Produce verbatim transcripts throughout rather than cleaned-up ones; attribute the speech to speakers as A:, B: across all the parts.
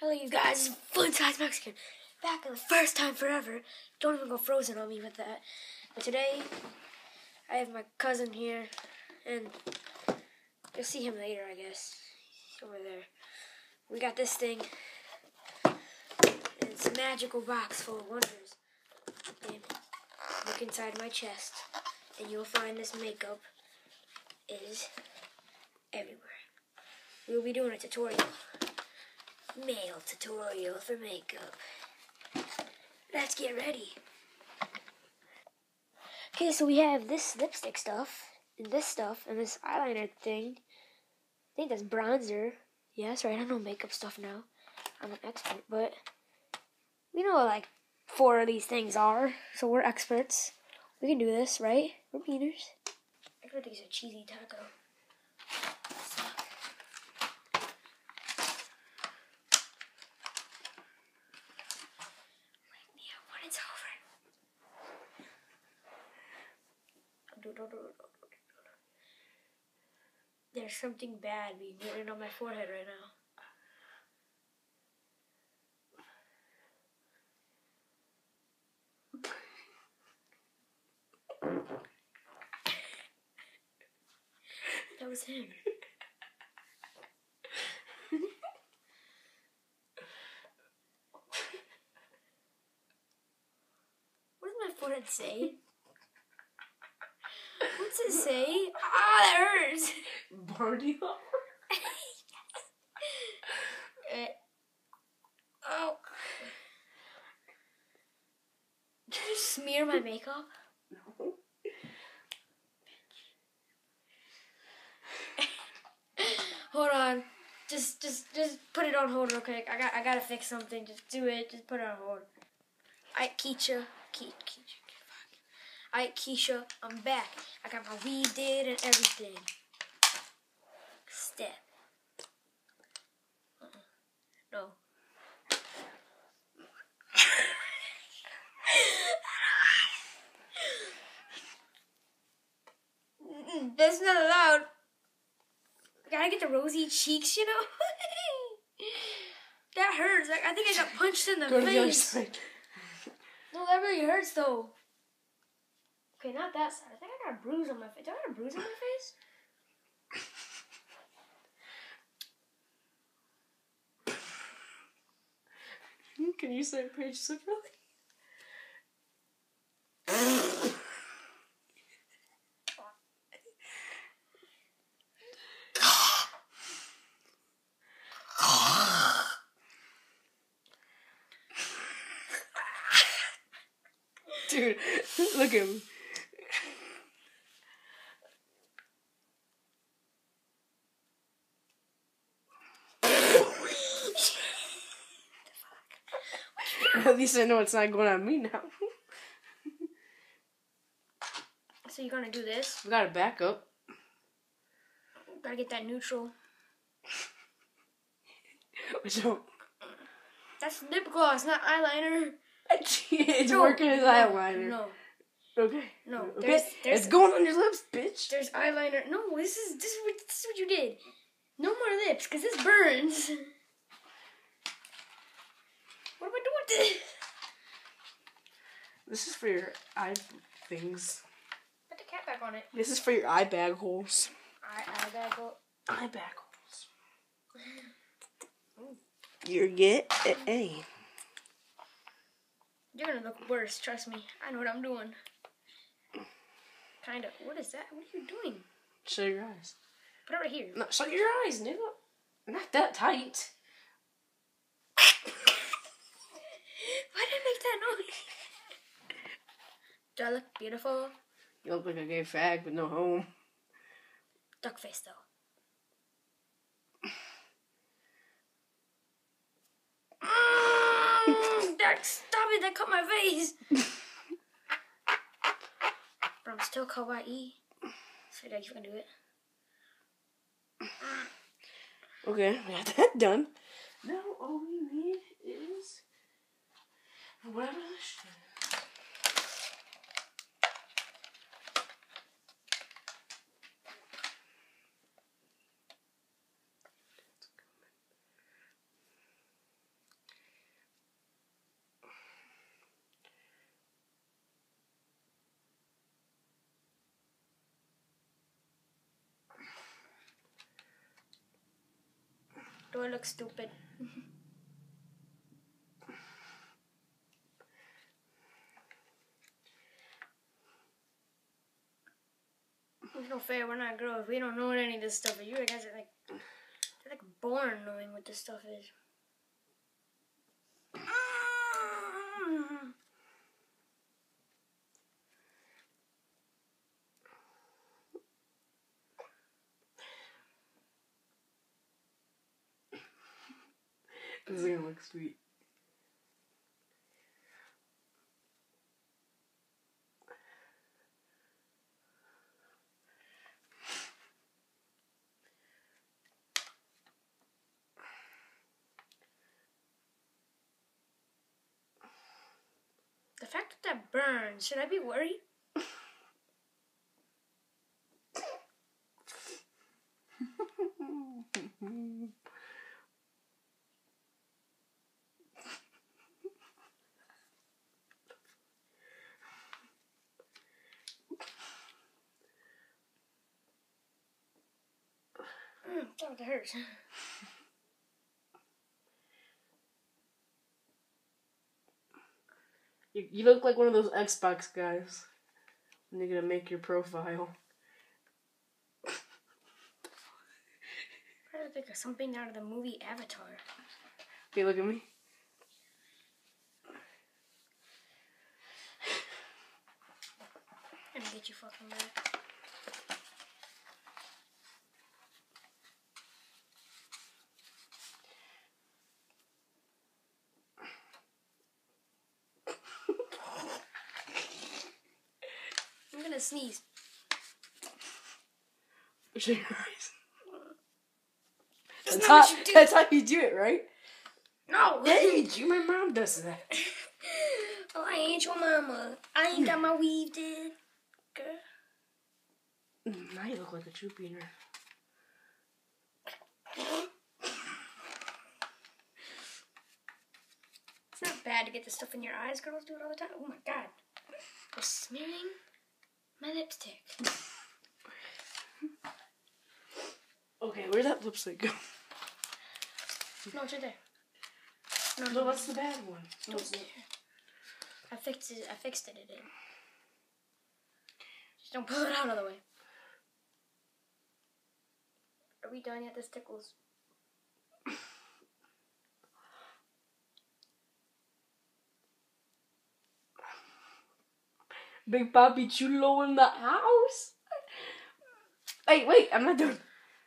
A: Hello, you guys. It's Fun Size Mexican. Back for the first time forever. Don't even go frozen on me with that. But today, I have my cousin here, and you'll see him later, I guess. He's over there. We got this thing. And it's a magical box full of wonders. And look inside my chest, and you'll find this makeup is everywhere. We'll be doing a tutorial. Male tutorial for makeup. Let's get ready. Okay, so we have this lipstick stuff, and this stuff, and this eyeliner thing. I think that's bronzer. Yeah, that's right. I know makeup stuff now. I'm an expert, but we know like four of these things are, so we're experts. We can do this, right? We're beaners. I could use a cheesy taco. There's something bad being written on my forehead right now. That was him. What does my forehead say? What's it say? Ah, that hurts.
B: Body armor?
A: uh, oh. Did you just smear my makeup?
B: No.
A: Hold on. Just just just put it on hold real quick. I got I gotta fix something. Just do it. Just put it on hold. Alright, Keisha. Ke Keisha. Alright, Keisha, I'm back. I got my weed did and everything. Step. Uh-uh. No. That's not allowed. I gotta get the rosy cheeks, you know? That hurts. Like, I think I got punched in the
B: Go
A: face.
B: to the other side.
A: No, that really hurts though. Okay, not that side. I think I got a bruise on my face. Do I got a bruise on my face?
B: Can you say Paige separately? Dude, look at him. At least I know it's not going on me now.
A: So you're gonna do this?
B: We got a backup.
A: Gotta get that neutral.
B: Which one?
A: That's lip gloss, not eyeliner.
B: It's
A: No,
B: working as
A: no,
B: eyeliner.
A: No.
B: Okay.
A: No.
B: Okay.
A: There's, there's,
B: it's going on your lips, bitch.
A: There's eyeliner. No, this is this is what this is what you did. No more lips, cause this burns. What am I doing with this?
B: This is for your eye things.
A: Put the cap back on it.
B: This is for your eye bag holes.
A: Eye, eye bag hole.
B: Eye bag holes. You're get a.
A: You're gonna look worse, trust me. I know what I'm doing. Kinda. What is that? What are you doing?
B: Shut your eyes.
A: Put it right here.
B: No, shut your eyes, nigga. Not that tight.
A: Why did I make that noise? Do I look beautiful?
B: You look like a gay fag with no home.
A: Duck face, though. mm, that, stop it, that cut my face. But I'm still kawaii. So yeah, you can do it.
B: Okay, we got that done. Now all we need is whatever this shit is.
A: Do I look stupid? It's no fair. We're not girls. We don't know what any of this stuff is. You guys are like, they're like born knowing what this stuff is.
B: This is gonna look sweet.
A: The fact that that burns, should I be worried? Mm, oh, that hurts.
B: You, you look like one of those Xbox guys when you're gonna make your profile.
A: I think of something out of the movie Avatar.
B: Okay, look at me.
A: I'm gonna get you fucking back. I'm gonna sneeze.
B: Shut your eyes.
A: That's,
B: That's,
A: not
B: how,
A: what you do.
B: that's how you do it, right?
A: No.
B: Yeah, you do. My mom does that.
A: Oh, I ain't your mama. I ain't got my weave did. Girl.
B: Now you look like a troop eater.
A: It's not bad to get this stuff in your eyes. Girls do it all the time. Oh my god. They're smearing my lipstick.
B: Okay, where'd that lipstick go?
A: No, it's right there. No,
B: No,
A: no,
B: that's the bad one. No,
A: don't
B: it's not.
A: care. I fixed it. I fixed it. It in. Just don't pull it out of the way. Are we done yet? This tickles.
B: Big Papi Chulo in the house. Hey, wait, I'm not done.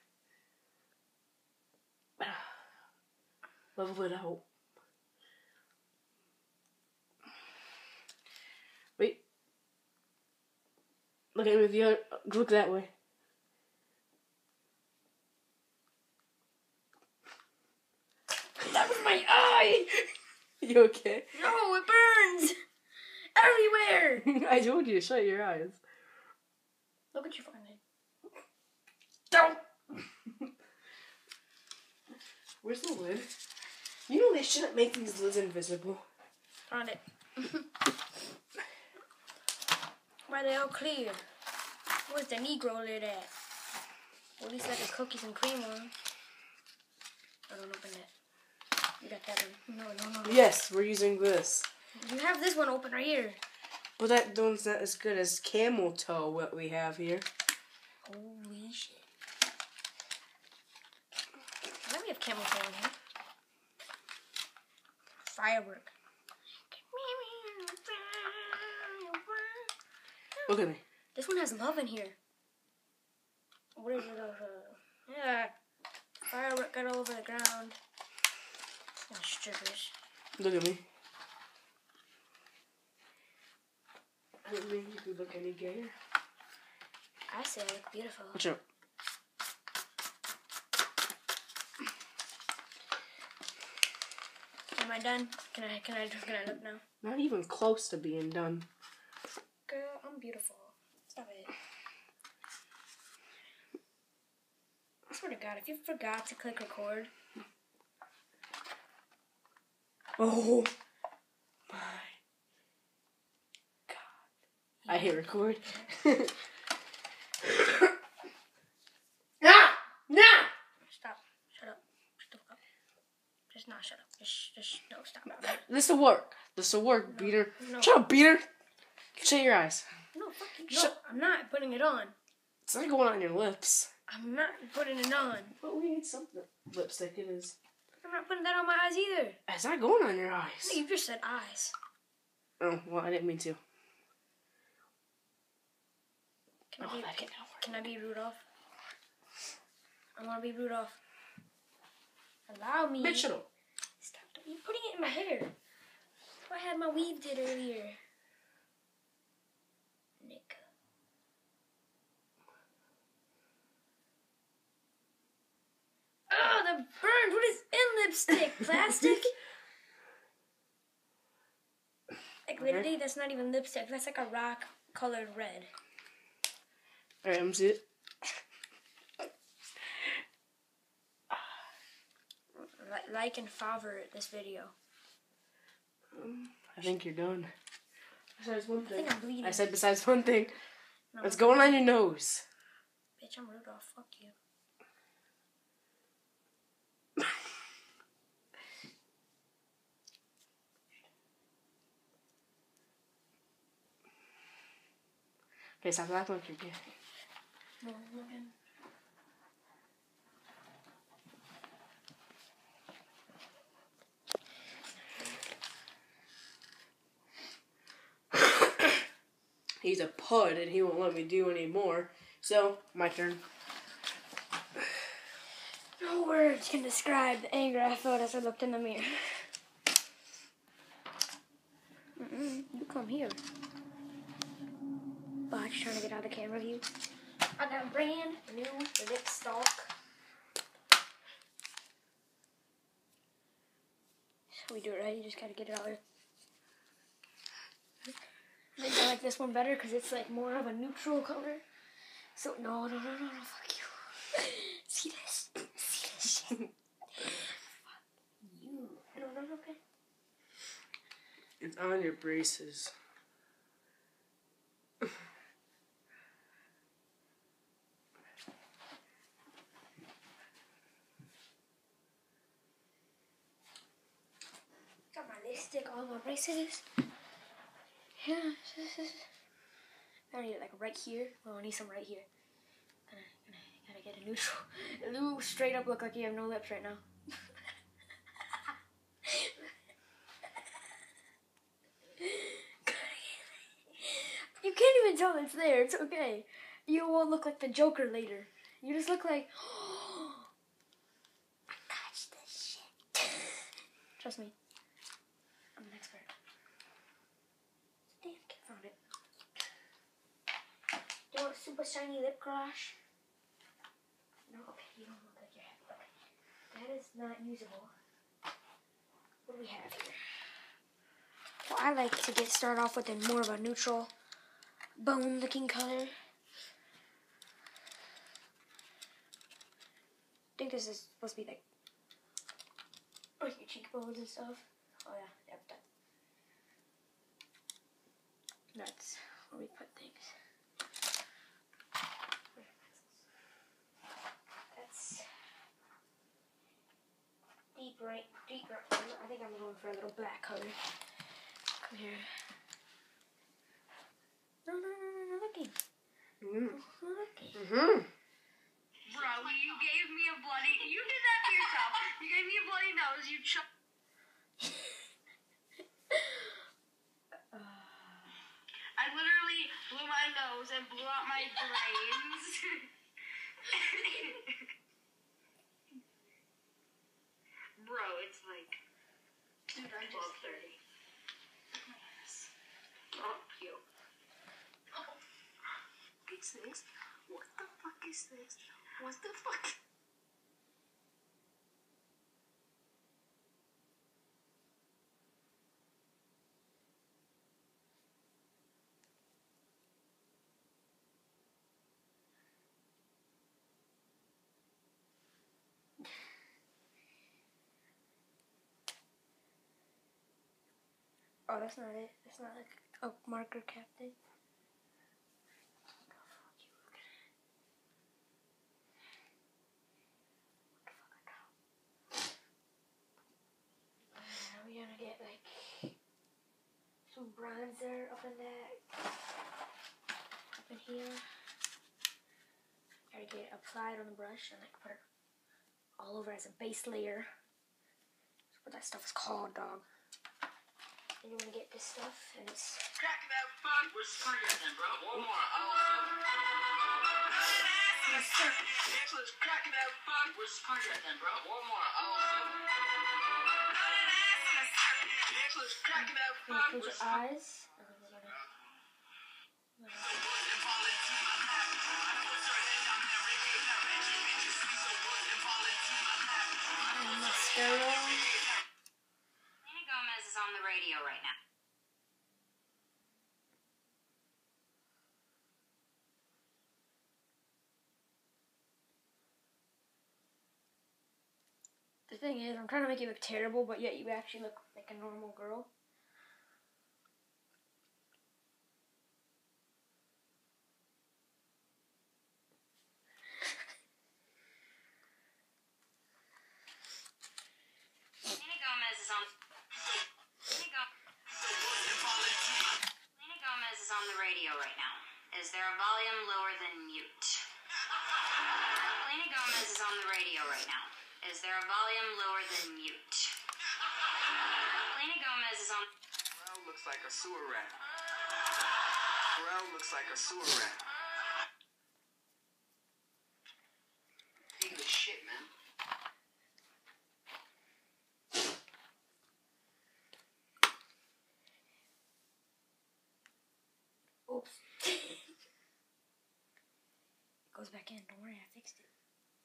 B: Level it out. Wait. Look at me with the other. Look that way.
A: That was my eye!
B: You okay?
A: No, it burns! Everywhere!
B: I told you to shut your eyes.
A: Look what you find.
B: Don't! Where's the lid? You know they shouldn't make these lids invisible.
A: On it. Why they all clear? Where's the Negro lid at? Well, at least like a cookies and cream one. I don't open that. You got that one. No, no, no.
B: Yes, we're using this.
A: You have this one open right here.
B: But that one's not as good as camel toe, what we have here.
A: Holy shit. Let me have camel toe in here. Firework.
B: Look at me.
A: This one has love in here. What is it? Uh, yeah. Firework got all over the ground. Oh, strippers.
B: Look at me. I didn't think you could look any gayer.
A: I say I look beautiful.
B: Watch out.
A: Am I done? Can I can I can I look now?
B: Not even close to being done.
A: Girl, I'm beautiful. Stop it. I swear to God, if you forgot to click record.
B: Oh my God. I hit record. Ah! Nah!
A: Stop. Shut up. Shut the fuck up. Just not shut up. Just, just no, stop.
B: This will work. This will work,
A: No,
B: beater.
A: no.
B: Shut up, beater. Shut your eyes.
A: No, fuck you. No,
B: Shut-
A: I'm not putting it on.
B: It's not going on your lips.
A: I'm not putting it on.
B: But we need something. Lipstick it is.
A: I'm not putting that on my eyes either.
B: It's not going on your eyes.
A: You just said eyes.
B: Oh, well, I didn't mean to.
A: Can I
B: Oh,
A: be,
B: that
A: can,
B: can't work.
A: can I be Rudolph? I want to be Rudolph. Allow me.
B: Bitch, shut up.
A: Stop. You're putting it in my hair. I had my weave did earlier. Nick. Oh, the burns. What is in lipstick? Plastic? Like, literally, that's not even lipstick. That's like a rock colored red.
B: Alright, I'm see it.
A: Li- Like and favorite this video.
B: Um, I think you're done. Besides one
A: I
B: thing.
A: think I'm bleeding.
B: I said besides one thing.
A: No,
B: It's going on your nose.
A: bitch, I'm Rudolph. Fuck you.
B: Okay, stop laughing like you're gay.
A: No, I'm looking.
B: He's a pud and he won't let me do any more. So, my turn.
A: No words can describe the anger I felt as I looked in the mirror. Mm-mm, you come here. Botch trying to get out of the camera view. I got brand new lip stock. We do it right, you just gotta get it out there. I think I like this one better because it's like more of a neutral color. So, no, no, no, no, no, fuck you. See this? See this shit? Fuck you. No, no, no, okay.
B: It's on your braces.
A: Got my lipstick on my braces. Yeah. I need it like right here. Well, I need some right here. Gotta, gotta, gotta get a neutral. You straight up look like you have no lips right now. You can't even tell it's there. It's okay. You won't look like the Joker later. You just look like, oh, I got this shit. Trust me. I'm an expert. Damn, kid found it. Do you want a super shiny lip gloss? No, okay, you don't look like you have it. Okay. That is not usable. What do we have here? Well, I like to get started off with a more of a neutral bone looking color. I think this is supposed to be like, oh, your cheekbones and stuff. Oh yeah, yep, that. That's where we put things. That's deep right, deep right. I think I'm going for a little black color. Come here. No, no, no, no, no, looking.
B: Mm.
A: No, looking.
B: Mm-hmm.
C: Bro, you gave me a bloody... You did that to yourself. You gave me a bloody nose. You ch-
A: uh,
C: I literally blew my nose and blew out my brains. Bro, it's like twelve thirty. Oh, cute. Oh. What's this? What the fuck is this? What the fuck?
A: oh, that's not it. That's not like a marker cap thing. bronzer up in that, up in here. Gotta get it applied on the brush and like put it all over as a base layer. That's what that stuff is called, dog. And you wanna get this stuff and it's
C: Cracking that fun. We're spraying then, bro. One more. Excellent. Cracking that fun. We're spraying then, bro. One more. Excellent. Cracking that
A: you
C: fun.
A: wanna close your eyes. And then we're gonna, we're gonna and mascara.
D: Selena Gomez is on the radio right now.
A: The thing is, I'm trying to make you look terrible, but yet you actually look like a normal girl.
D: Selena Gomez is on. Selena, Go- Selena Gomez is on the radio right now. Is there a volume lower than mute? Selena Gomez is on the radio right now. Is there a volume lower than mute? Selena Gomez is on.
C: Pharrell looks like a sewer rat. Pharrell looks like a sewer rat. He the shit, man.
A: Oops. It goes back in. Don't worry, I fixed it.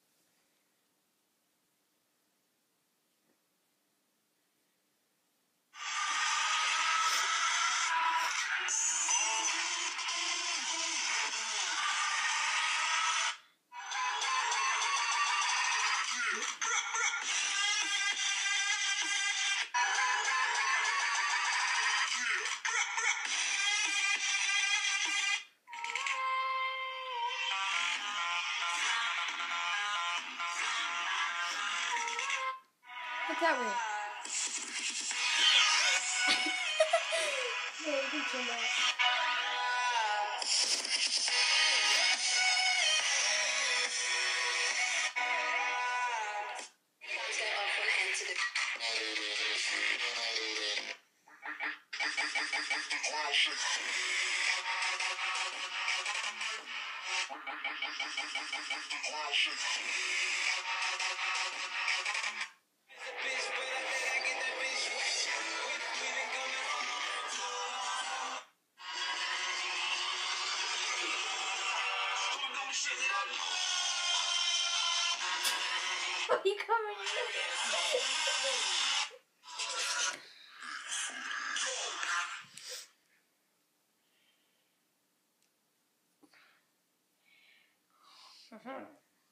A: What's that way? Yeah, you can chill that. What are you coming in?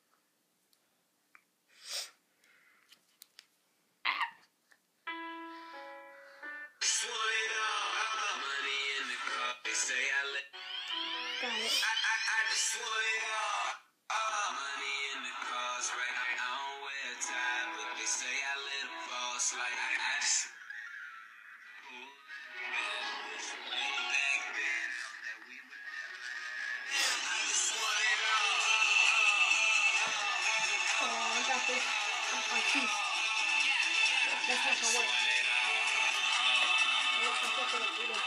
A: Got it. Oh, I got this. My teeth. That's not gonna work. Nope, I'm taking it either.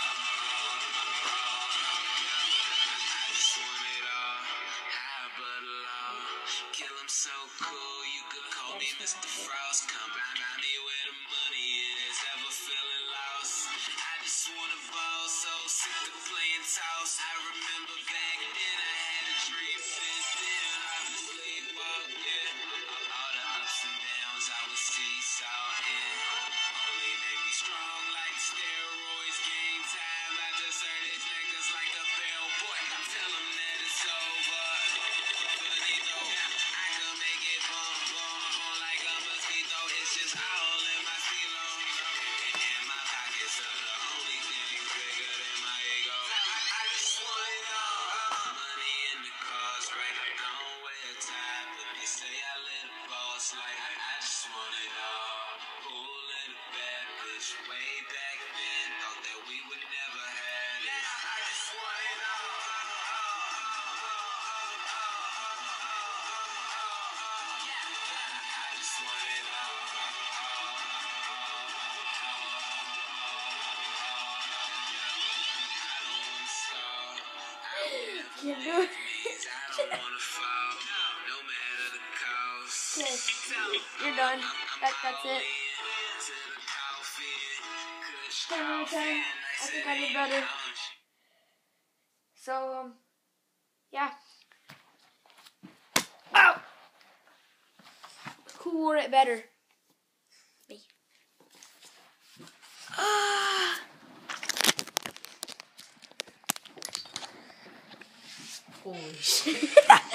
C: So cool, you could call me Mister Frost. Come by me where the money is. Ever feeling lost? I just wanna ball, so sick of playing toss. I remember back then I had a dream since then. I was sleepwalking. All the ups and downs I was seesawing. Only made me strong like steroids. Game time, I just heard his niggas like a bellboy. Tell him that it's over. Finito. Like I just want it all. wish way back then, thought that we would never have it. I just want it all. I just want it all. I don't wanna stall. I will
A: Can't do it.
C: means I don't wanna fall, no matter the cost.
A: Okay, you're done. That, that's it. ten out of ten. I think I did better. So, um, yeah. Ow! Who wore it better? Me. Ah!
B: Holy shit.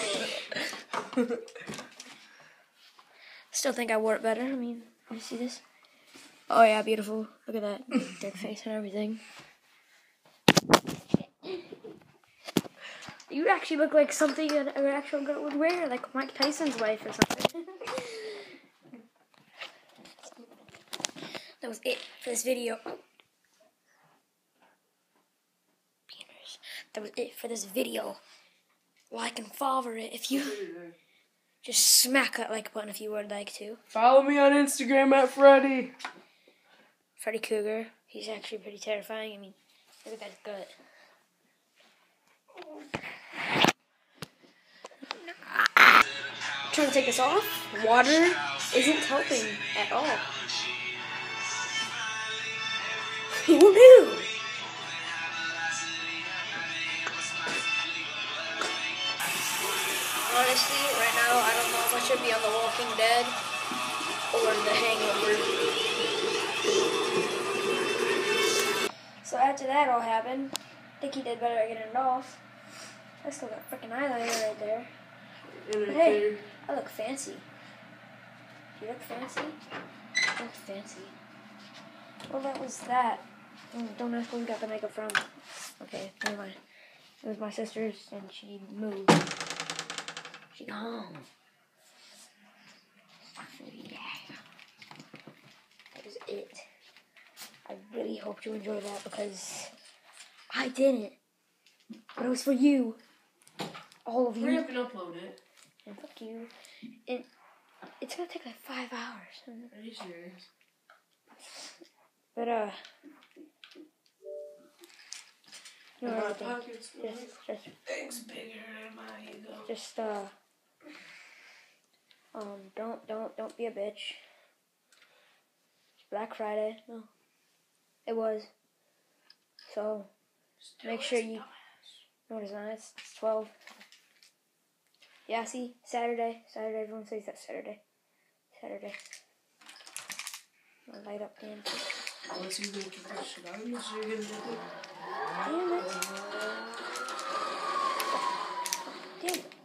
A: Still think I wore it better. I mean, you see this? Oh yeah, beautiful. Look at that dick face and everything. You actually look like something an an actual girl would wear, like Mike Tyson's wife or something. That was it for this video. That was it for this video. Like and follow it if you just smack that like button if you would like to.
B: Follow me on Instagram at Freddy.
A: Freddy Cougar. He's actually pretty terrifying. I mean, look at that gut. Trying to take this off. Water isn't helping at all. Who knew? Honestly, right now, I don't know if I should be on The Walking Dead or The Hangover. So after that all happened, I think he did better at getting it off. I still got freaking highlighter right there. But hey, I look fancy. You look fancy? I look fancy. Well, that was that. Mm, don't ask where we got the makeup from. Okay, never mind. It was my sister's, and she moved. She gone. So yeah, that was it. I really hope you enjoyed that because I didn't. But it was for you. All of you.
B: Hurry up and upload it.
A: And fuck you. And it's gonna take like five hours.
B: Are you serious?
A: But uh you know
B: My
A: everything.
B: pockets
A: Just just
B: things bigger than my ego.
A: just uh um don't don't don't be a bitch. It's Black Friday. No. It was. So make sure you no it's not, it's twelve. Yeah, see, Saturday. Saturday, everyone says that Saturday. Saturday. I'll light up the empty.
B: Unless you make your question out, unless you're gonna do it.
A: Damn it. Damn it.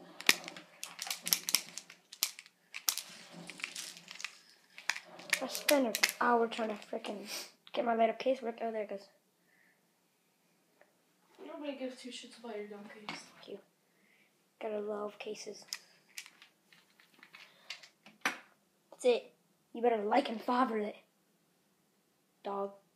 A: I spent an hour trying to freaking get my light up case worked. Oh, there it goes.
B: Nobody gives two shits about your dumb case.
A: Thank you. Gotta love cases. That's it. You better like and favorite it. Dog.